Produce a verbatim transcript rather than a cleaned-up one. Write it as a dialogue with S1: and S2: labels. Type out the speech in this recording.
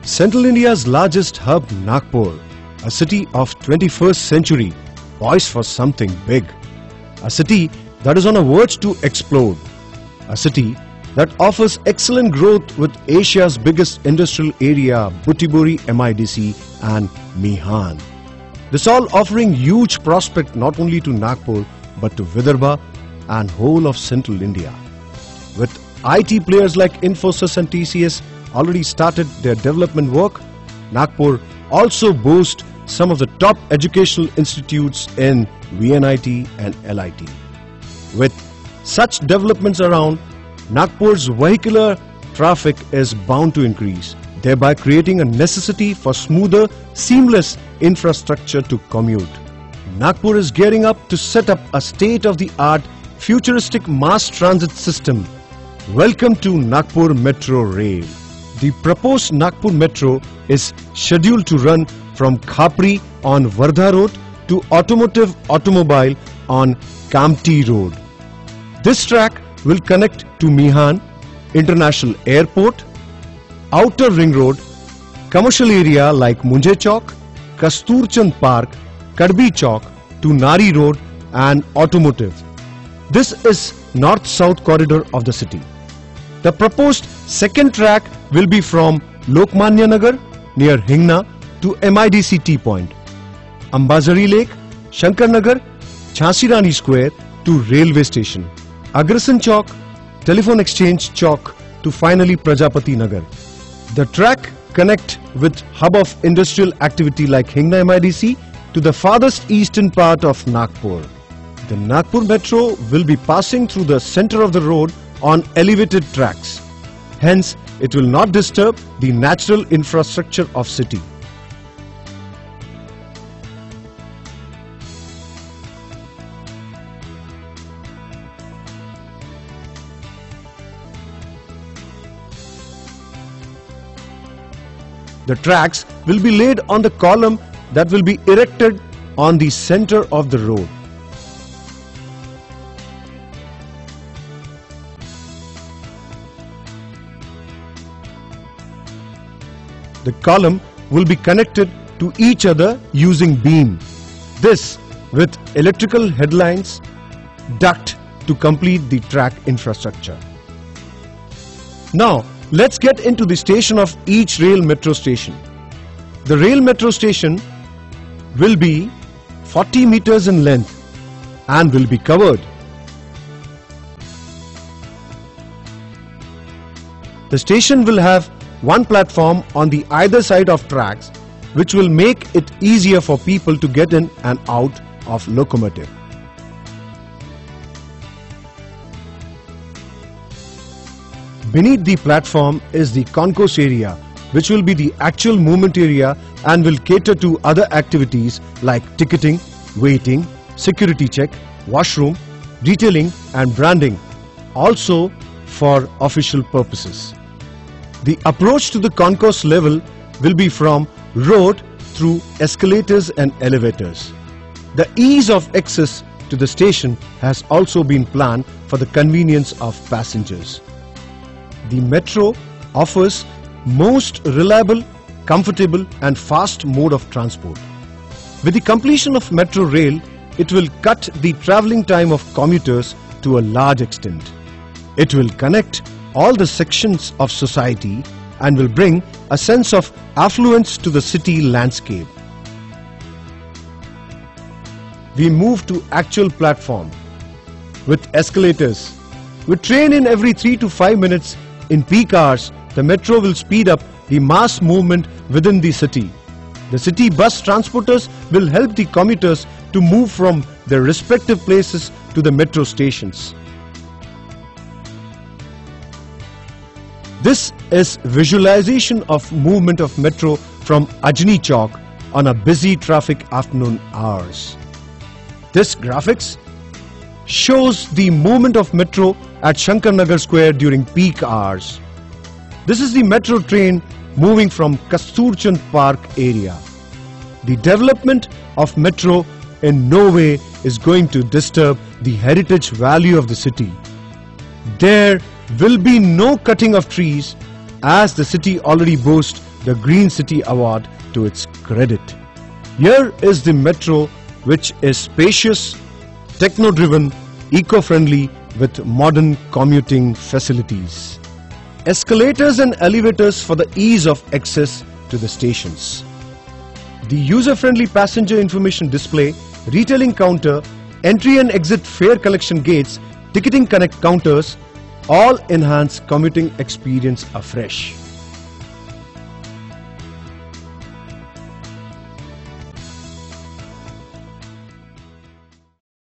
S1: Central India's largest hub, Nagpur, a city of twenty-first century, poised for something big. A city that is on a verge to explode. A city that offers excellent growth with Asia's biggest industrial area, Butibori M I D C and Mihan. This all offering huge prospect not only to Nagpur but to Vidarbha and whole of Central India. With I T players like Infosys and T C S already started their development work, Nagpur also boasts some of the top educational institutes in V N I T and L I T. With such developments around, Nagpur's vehicular traffic is bound to increase, thereby creating a necessity for smoother, seamless infrastructure to commute. Nagpur is gearing up to set up a state-of-the-art futuristic mass transit system. Welcome to Nagpur Metro Rail. The proposed Nagpur Metro is scheduled to run from Khapri on Wardha Road to Automotive Automobile on Kamptee Road. This track will connect to Mihan International Airport, Outer Ring Road, commercial area like Munjay Chowk, Kasturchand Park, Kadbi Chowk to Nari Road and Automotive. This is north-south corridor of the city. The proposed second track will be from Lokmanya Nagar near Hingna to M I D C T Point, Ambazari Lake, Shankar Nagar, Jhansi Rani Square to Railway Station, Agrasen Chowk, Telephone Exchange Chowk to finally Prajapati Nagar. The track connect with hub of industrial activity like Hingna M I D C to the farthest eastern part of Nagpur. The Nagpur Metro will be passing through the center of the road on elevated tracks. Hence, it will not disturb the natural infrastructure of city. The tracks will be laid on the column that will be erected on the center of the road. The column will be connected to each other using beam. This with electrical headlines, duct to complete the track infrastructure. Now, let's get into the station of each rail metro station. The rail metro station will be forty meters in length and will be covered. The station will have one platform on the either side of tracks, which will make it easier for people to get in and out of locomotive. Beneath the platform is the concourse area, which will be the actual movement area and will cater to other activities like ticketing, waiting, security check, washroom, detailing and branding, also for official purposes. The approach to the concourse level will be from road through escalators and elevators. The ease of access to the station has also been planned for the convenience of passengers. The metro offers most reliable, comfortable and fast mode of transport. With the completion of metro rail, it will cut the travelling time of commuters to a large extent. It will connect all the sections of society and will bring a sense of affluence to the city landscape. We move to actual platform with escalators. With train in every three to five minutes in peak hours, the metro will speed up the mass movement within the city. The city bus transporters will help the commuters to move from their respective places to the metro stations. This is visualization of movement of metro from Ajni Chowk on a busy traffic afternoon hours. This graphics shows the movement of metro at Shankar Nagar Square during peak hours. This is the metro train moving from Kasturchand Park area. The development of metro in no way is going to disturb the heritage value of the city. There will be no cutting of trees as the city already boasts the Green City Award to its credit. Here is the metro, which is spacious, techno-driven, eco-friendly with modern commuting facilities. Escalators and elevators for the ease of access to the stations. The user-friendly passenger information display, retailing counter, entry and exit fare collection gates, ticketing connect counters all enhance commuting experience afresh.